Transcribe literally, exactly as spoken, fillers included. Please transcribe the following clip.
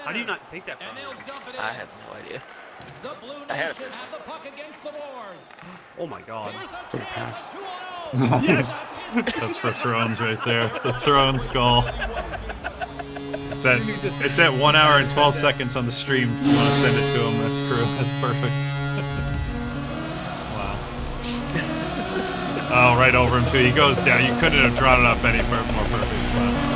How do you not take that from him? I have no idea. The Blue I had Nation it. have the puck against the boards. Oh my god. Good pass. Yes! That's for Thrones right there. The Thrones goal. It's at it's at one hour and twelve seconds on the stream. You want to send it to him, that crew. That's perfect. Wow. Oh, right over him too. He goes down. You couldn't have drawn it up any more perfect. Wow.